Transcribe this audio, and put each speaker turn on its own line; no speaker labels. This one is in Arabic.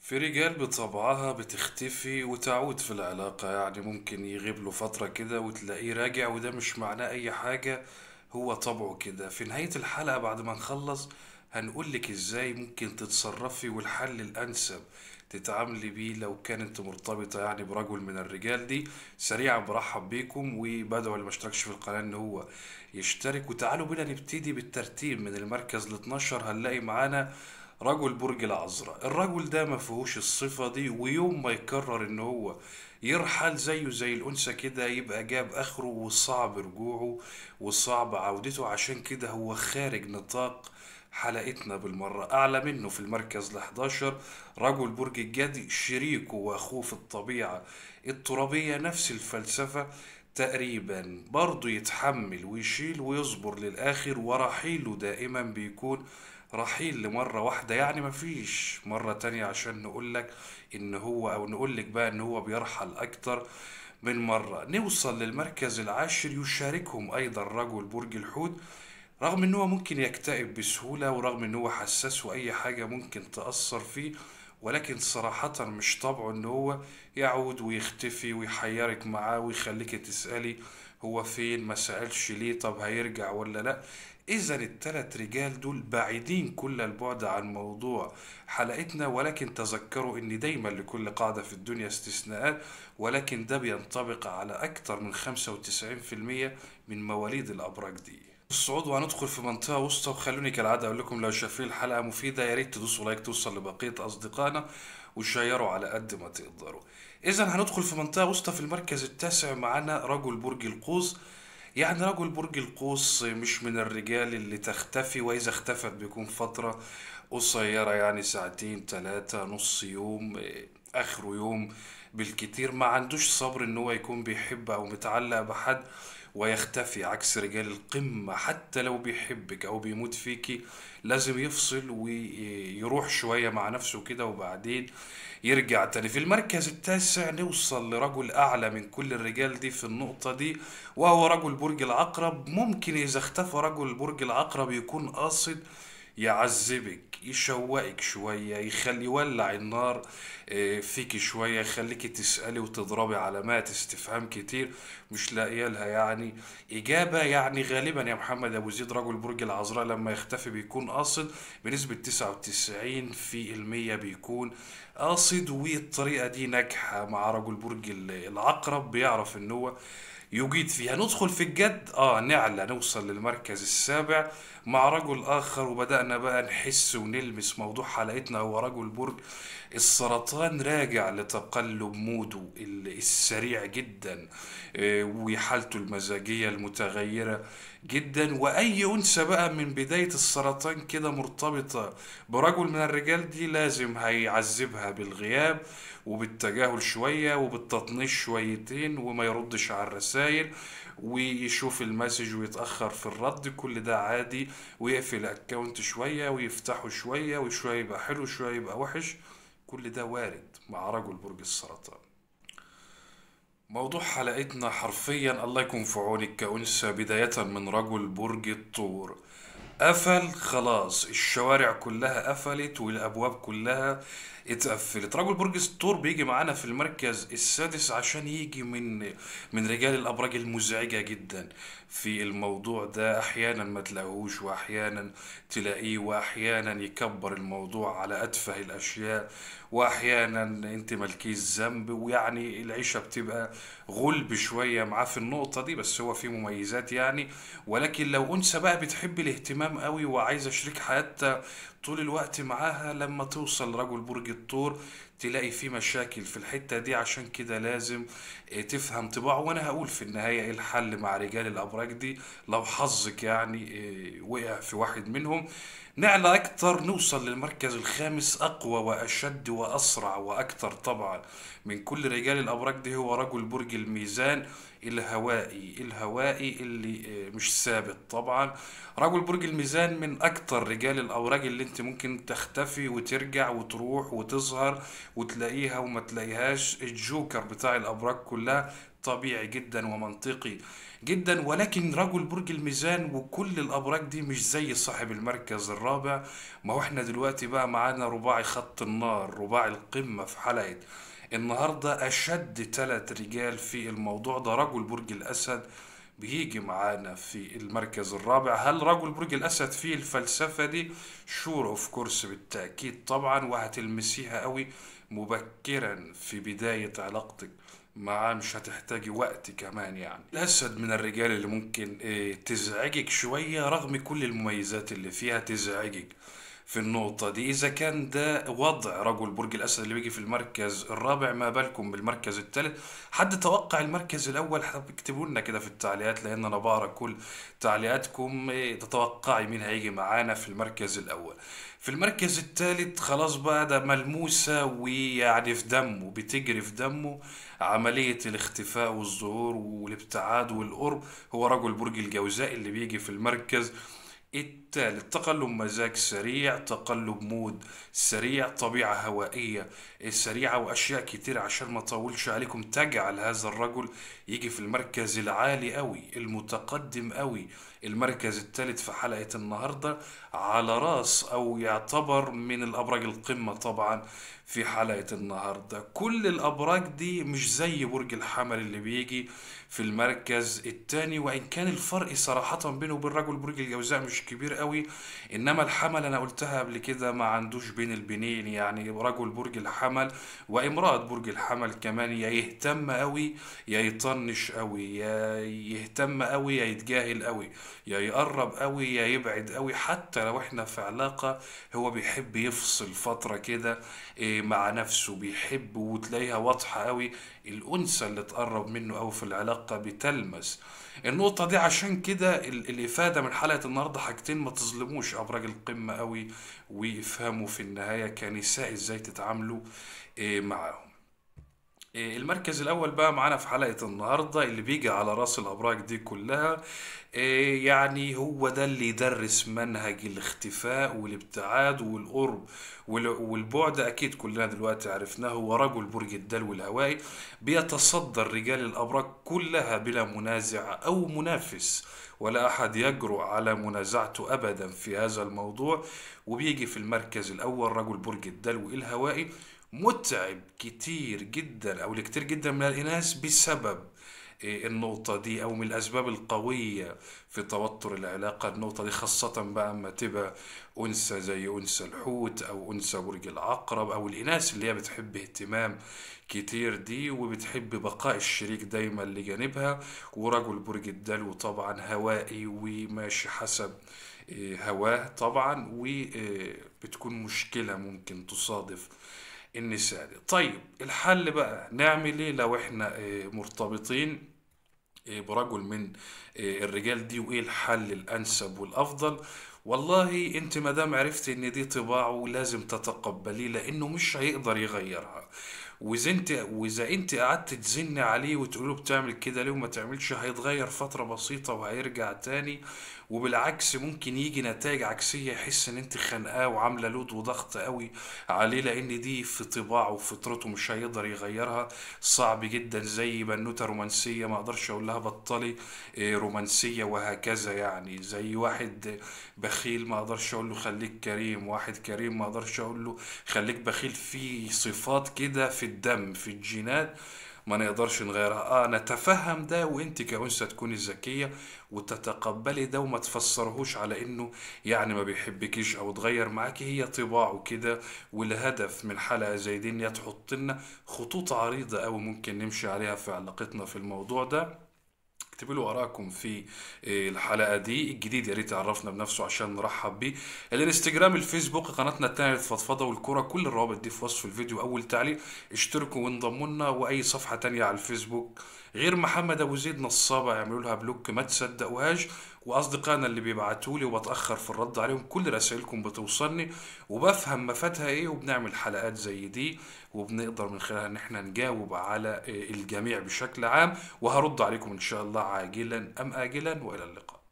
في رجال بطبعها بتختفي وتعود في العلاقة، يعني ممكن يغيب له فترة كده وتلاقيه راجع، وده مش معناه أي حاجة. هو طبعه كده. في نهاية الحلقة بعد ما نخلص هنقولك ازاي ممكن تتصرفي والحل الأنسب تتعاملي بيه لو كانت مرتبطة يعني برجل من الرجال دي. سريعا برحب بيكم وبدعو اللي مشتركش في القناة ان هو يشترك، وتعالوا بينا نبتدي بالترتيب من المركز ل 12. هنلاقي معانا رجل برج العذراء. الرجل ده ما فيهوش الصفة دي، ويوم ما يقرر ان هو يرحل زيه زي الأنثى كده يبقى جاب آخره، وصعب رجوعه وصعب عودته. عشان كده هو خارج نطاق حلقتنا بالمرة. أعلى منه في المركز ال11 رجل برج الجدي، شريكه وأخوه في الطبيعة الترابية، نفس الفلسفة تقريبا، برضه يتحمل ويشيل ويصبر للآخر، ورحيله دائما بيكون رحيل لمرة واحدة، يعني مفيش مرة تانية عشان نقولك ان هو، او نقولك بقى ان هو بيرحل اكتر من مرة. نوصل للمركز العاشر، يشاركهم ايضا رجل برج الحوت. رغم ان هو ممكن يكتئب بسهولة، ورغم ان هو حساس واي حاجة ممكن تأثر فيه، ولكن صراحة مش طبعه ان هو يعود ويختفي ويحيرك معاه ويخليك تسألي هو فين، ما سألش ليه، طب هيرجع ولا لا. اذا التلات رجال دول بعيدين كل البعد عن موضوع حلقتنا، ولكن تذكروا ان دايما لكل قاعدة في الدنيا استثناءات، ولكن ده بينطبق على اكتر من 95% من مواليد الابراج دي الصعود. وهندخل في منطقة وسطى، وخلوني كالعادة أقول لكم لو شايفين الحلقة مفيدة يا ريت تدوسوا لايك توصل لبقية أصدقائنا، وشيروا على قد ما تقدروا. إذا هندخل في منطقة وسطى. في المركز التاسع معانا رجل برج القوس. يعني رجل برج القوس مش من الرجال اللي تختفي، وإذا اختفت بيكون فترة قصيرة، يعني ساعتين تلاتة، نص يوم، آخره يوم بالكتير. ما عندوش صبر ان هو يكون بيحب او متعلق بحد ويختفي، عكس رجال القمة. حتى لو بيحبك او بيموت فيكي لازم يفصل ويروح شوية مع نفسه كده وبعدين يرجع تاني. في المركز التاسع نوصل لرجل اعلى من كل الرجال دي في النقطة دي، وهو رجل برج العقرب. ممكن اذا اختفى رجل برج العقرب يكون قاصد يعذبك، يشوقك شوية، يخلي يولع النار فيك شوية، يخليك تسألي وتضربي علامات استفهام كتير مش لاقيه لها يعني إجابة. يعني غالبا يا محمد أبو زيد رجل برج العذراء لما يختفي بيكون قاصد بنسبة 99% بيكون قاصد، والطريقة دي ناجحة مع رجل برج العقرب، بيعرف ان هو يجيد فيها. ندخل في الجد، نعلى نوصل للمركز السابع مع رجل آخر، وبدأنا بقى نحس ونلمس موضوع حلقتنا. هو رجل برج السرطان، راجع لتقلب موده السريع جدا، وحالته المزاجية المتغيرة جدا. وأي أنثى بقى من بداية السرطان كده مرتبطة برجل من الرجال دي لازم هيعذبها بالغياب وبالتجاهل شوية وبالتطنيش شويتين، وما يردش على الرسائل ويشوف المسج ويتأخر في الرد. كل ده عادي، ويقفل الاكونت شوية ويفتحه شوية، وشوية يبقى حلو شوية يبقى وحش. كل ده وارد مع رجل برج السرطان. موضوع حلقتنا حرفيا الله يكون في عونك كأنثى، بداية من رجل برج الثور. قفل خلاص، الشوارع كلها قفلت والابواب كلها اتقفلت. رجل برج الثور بيجي معانا في المركز السادس عشان يجي من رجال الابراج المزعجة جدا في الموضوع ده. احيانا ما تلاقوش، واحيانا تلاقيه، واحيانا يكبر الموضوع على اتفه الاشياء، واحيانا انت مالكيش ذنب، ويعني العيشة بتبقى غلب شوية معاه في النقطة دي، بس هو فيه مميزات يعني. ولكن لو انثى بقى بتحب الاهتمام قوي وعايزة شريك حياتها طول الوقت معاها، لما توصل رجل برج الثور تلاقي في مشاكل في الحتة دي. عشان كده لازم تفهم طباعه، وانا هقول في النهاية ايه الحل مع رجال الابراج دي لو حظك يعني وقع في واحد منهم. نعلى اكتر نوصل للمركز الخامس، اقوى واشد واسرع واكتر طبعا من كل رجال الابراج دي، هو رجل برج الميزان. الهوائي اللي مش ثابت طبعا. رجل برج الميزان من اكتر رجال الاوراق اللي انت ممكن تختفي وترجع وتروح وتظهر وتلاقيها وما تلاقيهاش، الجوكر بتاع الابراج كلها. طبيعي جدا ومنطقي جدا. ولكن رجل برج الميزان وكل الابراج دي مش زي صاحب المركز الرابع. ما هو احنا دلوقتي بقى معانا رباعي خط النار، رباعي القمة في حلقة النهاردة. أشد 3 رجال في الموضوع ده رجل برج الأسد بيجي معانا في المركز الرابع. هل رجل برج الأسد في الفلسفة دي؟ شور اوف كورس بالتأكيد طبعا، وهتلمسيها قوي مبكرا في بداية علاقتك معاه، مش هتحتاجي وقت كمان. يعني الأسد من الرجال اللي ممكن تزعجك شوية رغم كل المميزات اللي فيها تزعجك في النقطة دي. إذا كان ده وضع رجل برج الأسد اللي بيجي في المركز الرابع، ما بالكم بالمركز الثالث؟ حد توقع المركز الأول؟ حب اكتبوا لنا كده في التعليقات، لأن أنا بقرا كل تعليقاتكم. تتوقعي مين هيجي معانا في المركز الأول؟ في المركز الثالث خلاص بقى ده ملموسة، ويعني في دمه، بتجري في دمه عملية الاختفاء والظهور والابتعاد والقرب. هو رجل برج الجوزاء اللي بيجي في المركز التالت. تقلب مزاج سريع، تقلب مود سريع، طبيعة هوائية سريعة، وأشياء كتير عشان ما أطولش عليكم تجعل هذا الرجل يجي في المركز العالي أوي المتقدم أوي، المركز الثالث في حلقة النهاردة، على رأس أو يعتبر من الأبراج القمة طبعا في حلقة النهاردة. كل الأبراج دي مش زي برج الحمل اللي بيجي في المركز الثاني، وإن كان الفرق صراحة بينه وبين رجل برج الجوزاء مش كبير قوي. إنما الحمل أنا قلتها قبل كده ما عندوش بين البنين. يعني رجل برج الحمل وامرأة برج الحمل كمان يا يهتم قوي يا يطنش قوي، يا يهتم قوي يا يتجاهل قوي، يا يقرب قوي يا يبعد قوي. حتى لو احنا في علاقة هو بيحب يفصل فترة كده مع نفسه، بيحب، وتلاقيها واضحة قوي الأنثى اللي تقرب منه أو في العلاقة بتلمس النقطة دي. عشان كده الإفادة من حلقة النهاردة حاجتين: ما تظلموش أبراج القمة قوي، ويفهموا في النهاية كنساء إزاي تتعاملوا معاهم. المركز الأول بقى معانا في حلقة النهاردة اللي بيجي على رأس الأبراج دي كلها. يعني هو ده اللي يدرس منهج الاختفاء والابتعاد والقرب والبعد. أكيد كلنا دلوقتي عرفناه، هو رجل برج الدلو الهوائي، بيتصدر رجال الأبراج كلها بلا منازع أو منافس، ولا أحد يجرؤ على منازعته أبدا في هذا الموضوع. وبيجي في المركز الأول رجل برج الدلو الهوائي، متعب كتير جدا او لكتير جدا من الاناث بسبب النقطة دي، او من الاسباب القوية في توتر العلاقة. النقطة دي خاصة بقى اما تبقى انثى زي انثى الحوت او انثى برج العقرب، او الاناث اللي هي بتحب اهتمام كتير دي وبتحب بقاء الشريك دايما لجانبها. ورجل برج الدلو طبعا هوائي وماشي حسب هواه طبعا، وبتكون مشكلة ممكن تصادف النساء دي. طيب الحل بقى نعمل ايه لو احنا مرتبطين برجل من الرجال دي؟ وايه الحل الانسب والافضل؟ والله انت مادام عرفت ان دي طباعه لازم تتقبليه، لانه مش هيقدر يغيرها. واذا انت قعدت تزن عليه وتقوله بتعمل كده ليه وما تعملش، هيتغير فترة بسيطة وهيرجع تاني. وبالعكس ممكن يجي نتائج عكسية، يحس ان انت خانقاه وعاملة لود وضغط قوي عليه، لان دي في طباعه وفطرته مش هيقدر يغيرها. صعب جدا. زي بنوتة رومانسية ما اقدرش اقول لها بطلي رومانسية وهكذا. يعني زي واحد بخيل ما اقدرش اقول له خليك كريم، واحد كريم ما اقدرش اقول له خليك بخيل. في صفات كده في الدم في الجينات ما نقدرش نغيرها. نتفهم ده، وانت كأنثى تكوني ذكية وتتقبلي ده، وما تفسرهوش على انه يعني ما بيحبكيش او اتغير معاكي. هي طباعه كده. والهدف من حلقة زي دي ان هي تحط لنا خطوط عريضة او ممكن نمشي عليها في علاقتنا في الموضوع ده. اكتبوا له آراءكم في الحلقة دي. الجديد يا ريت يعرفنا بنفسه عشان نرحب بيه. الانستجرام، الفيسبوك، قناتنا التانية الفضفضة والكرة، كل الروابط دي في وصف الفيديو أول تعليق. اشتركوا وانضموا لنا. وأي صفحة تانية على الفيسبوك غير محمد أبو زيد نصابة اعملوا لها بلوك ما تصدقوهاش. وأصدقائنا اللي بيبعتوا لي وبتأخر في الرد عليهم، كل رسائلكم بتوصلني وبفهم مفاتها ايه، وبنعمل حلقات زي دي وبنقدر من خلالها ان احنا نجاوب على الجميع بشكل عام. وهرد عليكم ان شاء الله عاجلا ام آجلا، والى اللقاء.